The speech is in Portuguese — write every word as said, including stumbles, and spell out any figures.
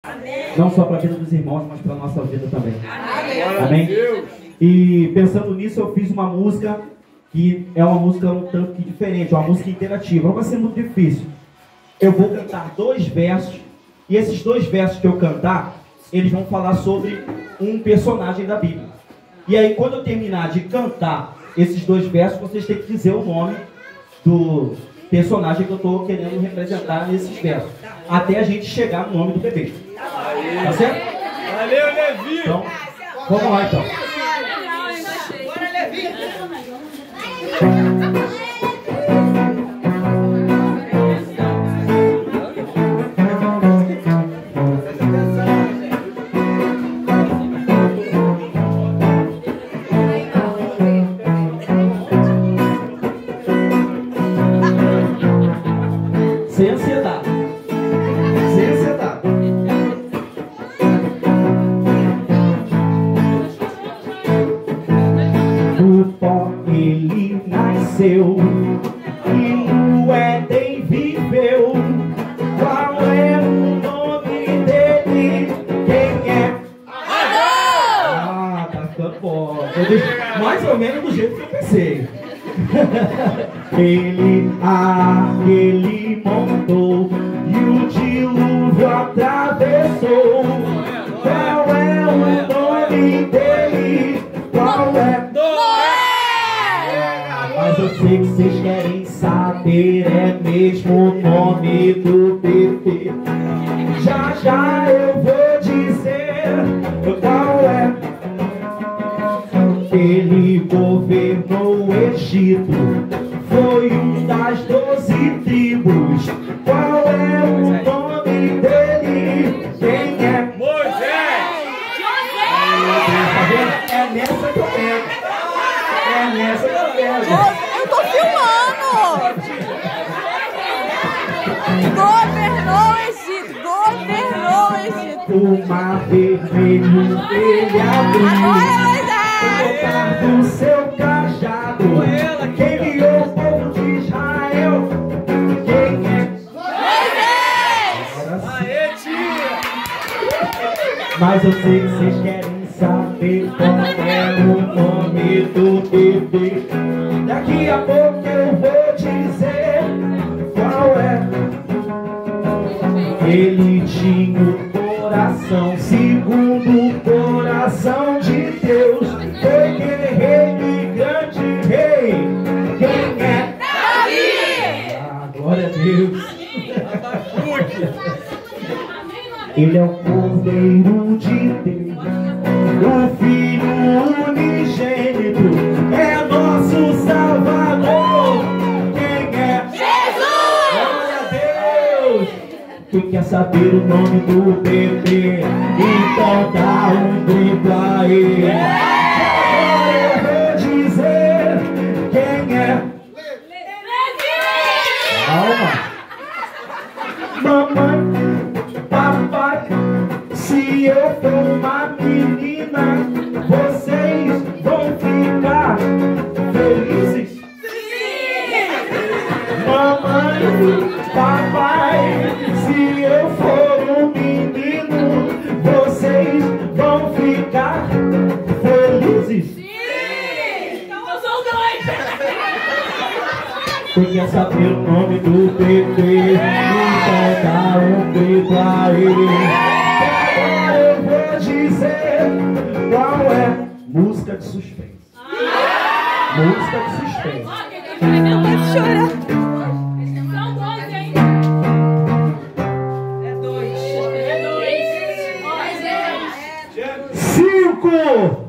Não só para a vida dos irmãos, mas para a nossa vida também. Amém? Amém? E pensando nisso, eu fiz uma música que é uma música um tanto que diferente, uma música interativa. Não vai ser muito difícil. Eu vou cantar dois versos, e esses dois versos que eu cantar, eles vão falar sobre um personagem da Bíblia. E aí, quando eu terminar de cantar esses dois versos, vocês têm que dizer o nome do personagem que eu estou querendo representar nesses versos, até a gente chegar no nome do bebê. Tá certo? Valeu, Levi! Então, vamos lá então. Bora, Levi! Sem ansiedade. Sem ansiedade. Do pó ele nasceu e no Éden viveu. Qual é o nome dele? Quem é? Ah, tá ficando bom. Mais ou menos do jeito que eu pensei. Ele, ah, ele montou e o dilúvio atravessou. Qual é o nome dele? Qual é? Mas eu sei que vocês querem saber, é mesmo o nome do bebê. Já já eu vou dizer qual é. Ele governou o Egito, foi um das doze tribos. Qual é o nome dele? Quem é? Moisés! É nessa que eu pego. É nessa que eu pego. Eu tô filmando! Governou o Egito! Governou o Egito! O mar vermelho ele abriu. Agora, Moisés! Do seu cajado, quem guiou o povo de Israel? Quem é? Moisés! Aê, tia! Mas eu sei que vocês querem saber qual é o nome do bebê. Daqui a pouco eu vou dizer qual é. Ele tinha o coração segundo o coração de Deus. Foi guerreiro e grande rei. Quem é? Davi! Ah, glória a Deus. Ele é o Cordeiro de Deus, o Filho unigênito, é nosso Salvador. Quem é? Jesus! Glória a Deus. Quem quer saber o nome do bebê? Então dá um grito a ele. Agora eu vou dizer quem é. Calma. Mamãe, papai, se eu for uma menina, vocês vão ficar felizes? Sim! Mamãe, papai, se eu for um menino, vocês vão ficar felizes? Sim! Então eu sou dois! Quem quer saber o nome do bebê? Então dá um grito a ele. Agora eu vou dizer qual é. Música de suspense. Música de suspense. Pode chorar. São dois, hein? É dois. É dois. Cinco!